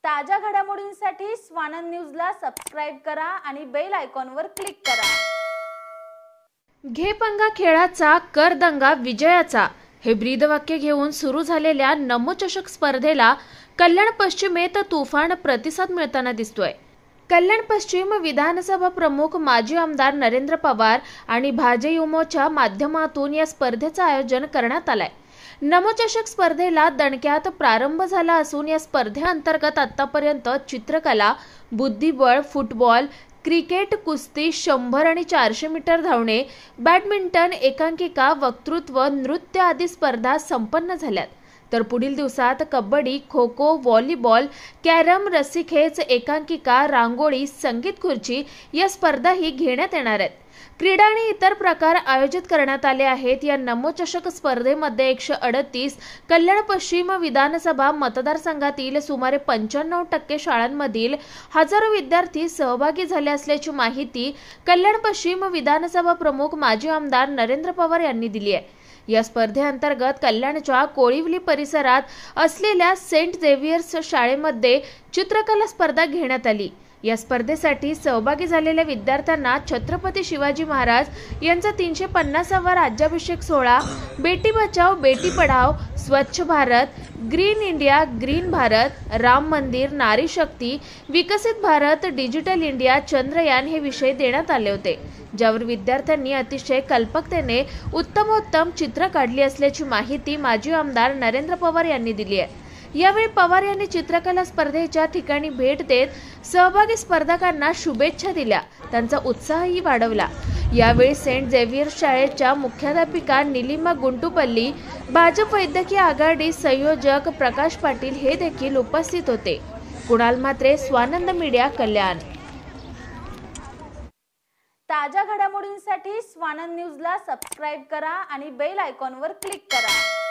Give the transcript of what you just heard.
ताज्या घडामोडींसाठी स्वानंद न्यूजला सबस्क्राइब करा आणि बेल आयकॉनवर क्लिक करा। घे पंगा खेळाचा कर दंगा विजयाचा हे ब्रीदवाक्य घेऊन सुरू झालेल्या नमो चषक स्पर्धेला कल्याण पश्चिमेत तुफान प्रतिसाद मिळताना दिसतोय। कल्याण पश्चिम विधानसभा प्रमुख माजी आमदार नरेंद्र पवार आणि भाजयुमोच्या माध्यमातून या स्पर्धेचं आयोजन करण्यात आलंय। नमो चषक स्पर्धेला दणक्यात प्रारंभ झाला असून या स्पर्धेअंतर्गत आतापर्यंत चित्रकला, बुद्धिबळ, फुटबॉल, क्रिकेट, कुस्ती, 100 आणि 400 मीटर धावणे, बॅडमिंटन, एकांकिका, वक्तृत्व, नृत्य आदी स्पर्धा संपन्न झाल्यात। तर पुढील दिवसात कबड्डी, खो खो, व्हॉलीबॉल, कॅरम, रस्सीखेच, एकांकिका, रांगोळी, संगीत खुर्ची या स्पर्धाही घेण्यात येणार आहेत। क्रीडा आणि इतर प्रकार आयोजित करण्यात आले आहेत। या नमो चषक स्पर्धेमध्ये 138 कल्याण पश्चिम विधानसभा मतदारसंघातील सुमारे 95% शाळांमधील हजारो विद्यार्थी सहभागी झाले असल्याची माहिती कल्याण पश्चिम विधानसभा प्रमुख माजी आमदार नरेंद्र पवार यांनी दिली आहे। या स्पर्धेअंतर्गत कल्याणच्या कोळिवली परिसरात असलेल्या सेंट झेवियर्स शाळेमध्ये चित्रकला स्पर्धा घेण्यात आली। या स्पर्धेसाठी सहभागी झालेल्या विद्यार्थ्यांना छत्रपती शिवाजी महाराज यांचा 350वा राज्याभिषेक सोहळा, बेटी बचाओ बेटी पढाओ, Swachh Bharat, green India green Bharat, Ram Mandir, नारी शक्ती, विकसित भारत, डिजिटल इंडिया, चंद्रयान हे विषय देण्यात आले होते, ज्यावर विद्यार्थ्यांनी अतिशय कल्पकतेने उत्तमोत्तम चित्र काढली असल्याची माहिती माजी आमदार नरेंद्र पवार यांनी दिली आहे। यावेळी पवार यांनी चित्रकला स्पर्धेच्या ठिकाणी भेट देत सहभागी स्पर्धकांना शुभेच्छा दिल्या, त्यांचा उत्साहही वाढवला। यावेळी सेंट झेवियर्स शाळेच्या मुख्याध्यापिका निलिमा गुंटुपल्ली, भाजप वैद्यकीय आघाडी संयोजक प्रकाश पाटील हे देखील उपस्थित होते। कुणाल म्हात्रे, स्वानंद मीडिया, कल्याण। ताज्या घडामोडींसाठी स्वानंद न्यूजला सबस्क्राइब करा आणि बेल आयकॉनवर क्लिक करा।